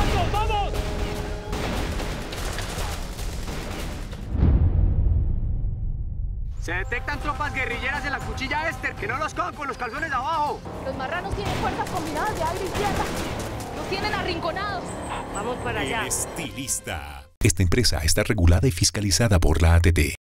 ¡Vamos, vamos! Se detectan tropas guerrilleras en la cuchilla Esther. Que no los cojan con los calzones abajo. Los marranos tienen fuerzas combinadas de aire y tierra. Los tienen arrinconados. Vamos para allá. El Estilista. Esta empresa está regulada y fiscalizada por la ATT.